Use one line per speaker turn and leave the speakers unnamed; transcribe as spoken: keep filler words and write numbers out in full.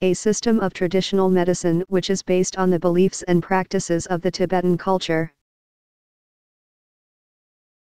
a system of traditional medicine which is based on the beliefs and practices of the Tibetan culture.